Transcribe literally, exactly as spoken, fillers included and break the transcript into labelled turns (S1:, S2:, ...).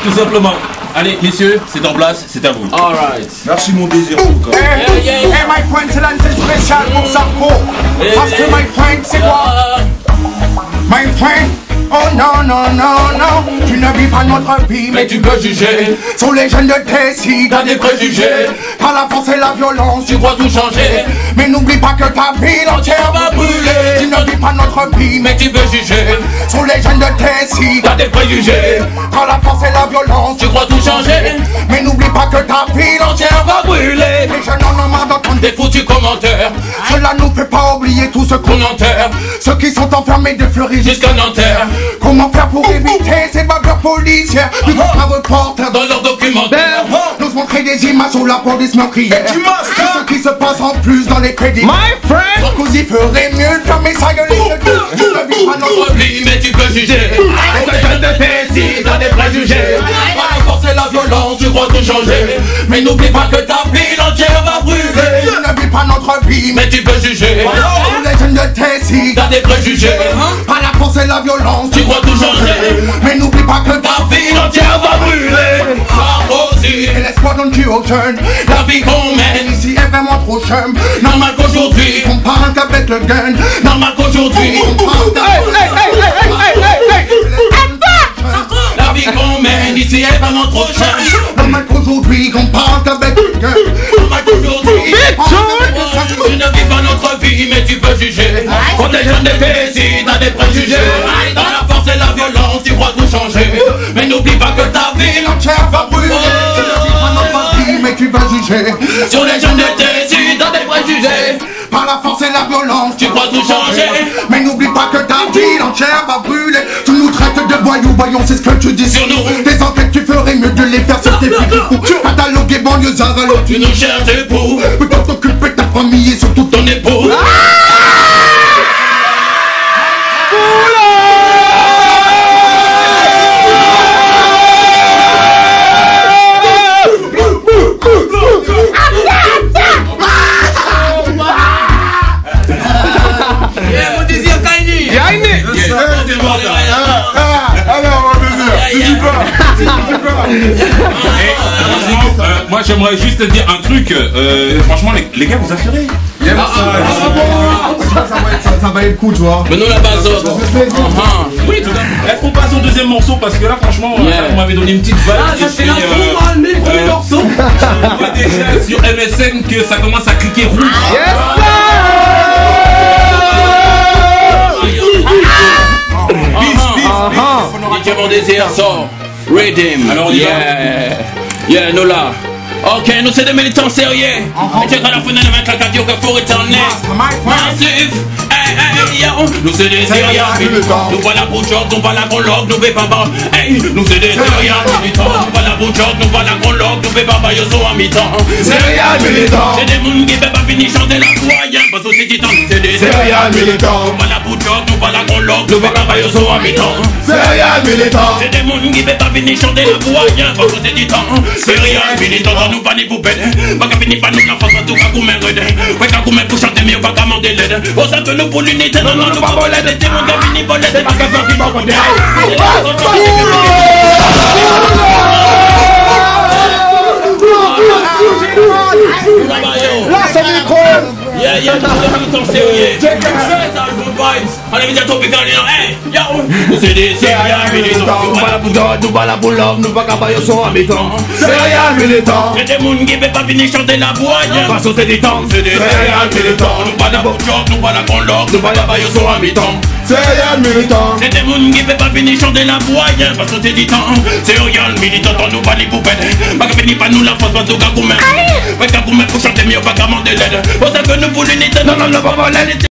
S1: tout simplement. Allez, messieurs, c'est en place, c'est à vous.
S2: Alright.
S3: Merci mon désir, en tout cas.
S4: Hey, yeah, yeah. Hey, my friend, c'est l'année spéciale pour Sarko. Parce que my friend, c'est quoi? My friend, oh non, non, non, non. Tu ne vis pas notre vie, mais tu peux juger. Sur les jeunes de Tessie, t'as des préjugés. Par la force et la violence, tu crois tout changer. Mais n'oublie pas que ta ville entière va brûler. Tu ne vis pas notre vie, mais tu peux juger. Sur les jeunes de Tessie, t'as des préjugés. Par la force et la violence, tu crois tout changer. Mais n'oublie pas que ta ville entière va brûler. Les jeunes en ont marre d'entendre des foutus commentaires. Cela nous fait pas oublier tout ce qu'on enterre. Ceux qui sont enfermés de Fleury jusqu'à Nanterre. Comment faire pour éviter ces bagarres policières? Nous sommes un reporter dans leurs documentaires. Nous montrer des images sur la police meurtrière. Ce qui se passe en plus dans les crédits. My friend, Sarkozy ferait mieux de fermer sa gueule. Tu ne vis pas notre vie, mais tu peux juger. Les jeunes de Tessie, t'as des préjugés. Par la force et la violence, tu crois tout changer. Mais n'oublie pas que ta ville entière va brûler. Tu ne vis pas notre vie, mais tu peux juger. Les jeunes de Tessie, t'as des préjugés. Par la force et la violence, tu crois tout changer. Mais n'oublie pas que ta ville entière va brûler. Sarkozy, et l'espoir d'un duo jeune. La vie qu'on mène ici est vraiment trop chum. Normal qu'aujourd'hui, on parle qu'avec le gun. Normal qu'aujourd'hui, on parle La vie qu'on mène ici est vraiment trop chum. Normal qu'aujourd'hui, on parle qu'avec le gun. Normal qu'aujourd'hui, tu ne vis pas notre vie, mais tu peux juger. Quand les jeunes de Tessie, t'as des préjugés. Dans la force et la violence, tu crois tout changer. Mais n'oublie pas que ta ville entière va brûler. Tu ne vis pas notre vie, mais tu peux juger. Sur les jeunes de Tessie, t'as des préjugés. Par la force et la violence, tu crois tout changer. Mais n'oublie pas que ta ville entière va brûler. Tu nous traites de voyous, voyons, c'est ce que tu dis sur nous. Tes enquêtes, tu ferais mieux de les faire sur tes petits fous. Cataloguer banlieusards, alors tu nous cherches des poux. Peut-être t'occuper ta famille et surtout ton époux.
S1: Moi j'aimerais juste te dire un truc, euh, franchement les, les gars vous assurez.
S3: Yeah, ah, ça, ah, ah, ça, ça, va être, ça, ça va être cool tu vois.
S2: Mais nous la base autre.
S1: Oui tout à fait. Est-ce qu'on passe au deuxième morceau parce que là franchement yeah. Vous m'avez donné une petite vague.
S2: Ah, ça fait l'intro, le premier morceau.
S1: On voit déjà sur M S N que ça commence à cliquer rouge.
S2: Yes sir. Mon désir sort. Rhythm. Alors yeah. Yeah, nous là. Ok, nous c'est des militants sérieux. Et tu as la fenêtre avec la cardio que pour éterner. Massif. Nous c'est des sérieux militants. Nous voilà pour George, nous voilà qu'on log, nous pas pas. Hey, nous c'est des sérieux militants. Nous voilà pour George, nous voilà qu'on log, nous pas pas. Yo sont en mi-temps. Sérieux militants. C'est des mouns qui peuvent pas finir chanter la voix. Parce que c'est titan. C'est des sérieux militants. Nous voilà pour George, nous voilà qu'on log, nous pas pas. Yo sont en mi-temps. Sérieux militants. C'est des mouns qui peuvent pas finir chanter la voix. Parce que c'est titan. Sérieux militants. Nous pas ni poupette. Pas qu'à finir par nous la face en tout cas comme un redin. Ouais qu'à comme un pour chanter mieux pas qu'à mander l'aide. Au sein que nous pour l'unité. Non non nous pas voler. C'est mon gars fini voler. C'est pas qu'à faire qui va compter.
S4: Là c'est micro.
S2: Yeah, yeah, nous sommes militants sérieux. Check the stress, album vibes. On est bien tropical, hey, yo. Nous c'est des sérieux militants. Nous pas là pour d'autres, nous pas là pour l'homme, nous pas qu'à yo sont en mi-temps. Sérieux militants. C'est des mouns qui peuvent pas venir chanter la voix. Parce que c'est des temps, c'est des sérieux militants. Nous pas là pour job, nous pas là qu'on l'or, nous pas là yo sont en mi-temps. Sérieux militants. C'est des mouns qui peuvent pas venir chanter la voix. Parce que c'est des temps, sérieux militants. Nous pas les poupettes. Pas qu'à venir par nous la force, pas tout qu'à coumer. Ouais qu'à coumer pour chanter mieux, pas qu'à mander l'aide. Au sein que nous pour l'unité, non non non pas voler.